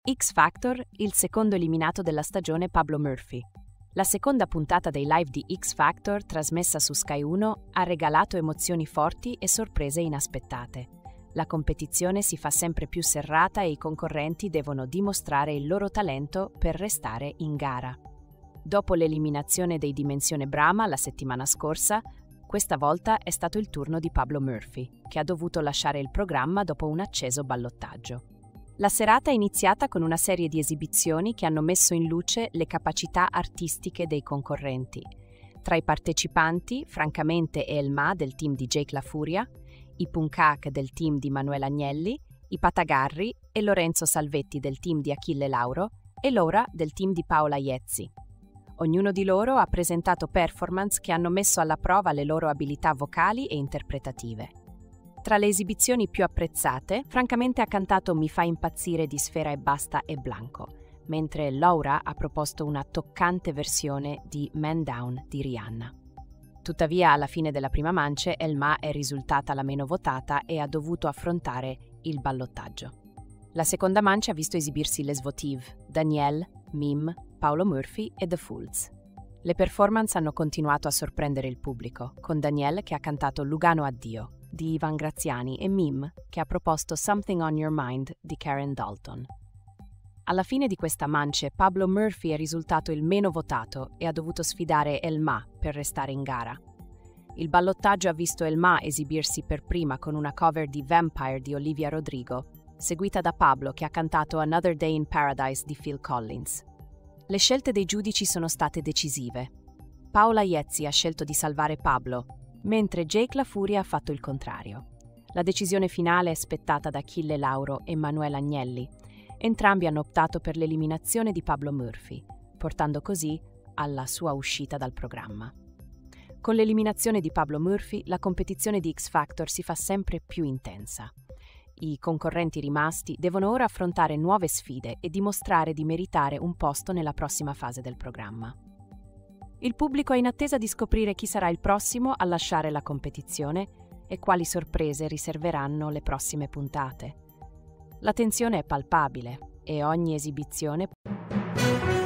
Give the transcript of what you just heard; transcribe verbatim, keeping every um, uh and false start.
X Factor, il secondo eliminato della stagione Pablo Murphy. La seconda puntata dei live di X Factor, trasmessa su Sky uno, ha regalato emozioni forti e sorprese inaspettate. La competizione si fa sempre più serrata e i concorrenti devono dimostrare il loro talento per restare in gara. Dopo l'eliminazione dei Dimensione Brahma la settimana scorsa, questa volta è stato il turno di Pablo Murphy, che ha dovuto lasciare il programma dopo un acceso ballottaggio. La serata è iniziata con una serie di esibizioni che hanno messo in luce le capacità artistiche dei concorrenti. Tra i partecipanti, francamente Elma del team di Jake La Furia, i Punkak del team di Manuel Agnelli, i Patagarri e Lorenzo Salvetti del team di Achille Lauro e Laura del team di Paola Iezzi. Ognuno di loro ha presentato performance che hanno messo alla prova le loro abilità vocali e interpretative. Tra le esibizioni più apprezzate, francamente ha cantato Mi fa impazzire di Sfera Ebbasta e Blanco, mentre Laura ha proposto una toccante versione di Man Down di Rihanna. Tuttavia, alla fine della prima mance, Elma è risultata la meno votata e ha dovuto affrontare il ballottaggio. La seconda mance ha visto esibirsi Les Votive, Danielle, Mim, Paolo Murphy e The Fools. Le performance hanno continuato a sorprendere il pubblico, con Danielle che ha cantato Lugano Addio di Ivan Graziani e Mim che ha proposto Something on Your Mind di Karen Dalton. Alla fine di questa mance, Pablo Murphy è risultato il meno votato e ha dovuto sfidare Elma per restare in gara. Il ballottaggio ha visto Elma esibirsi per prima con una cover di Vampire di Olivia Rodrigo, seguita da Pablo che ha cantato Another Day in Paradise di Phil Collins. Le scelte dei giudici sono state decisive. Paola Iezzi ha scelto di salvare Pablo, mentre Jake La Furia ha fatto il contrario. La decisione finale è spettata da Achille Lauro e Manuel Agnelli. Entrambi hanno optato per l'eliminazione di Pablo Murphy, portando così alla sua uscita dal programma. Con l'eliminazione di Pablo Murphy, la competizione di X Factor si fa sempre più intensa. I concorrenti rimasti devono ora affrontare nuove sfide e dimostrare di meritare un posto nella prossima fase del programma. Il pubblico è in attesa di scoprire chi sarà il prossimo a lasciare la competizione e quali sorprese riserveranno le prossime puntate. La tensione è palpabile e ogni esibizione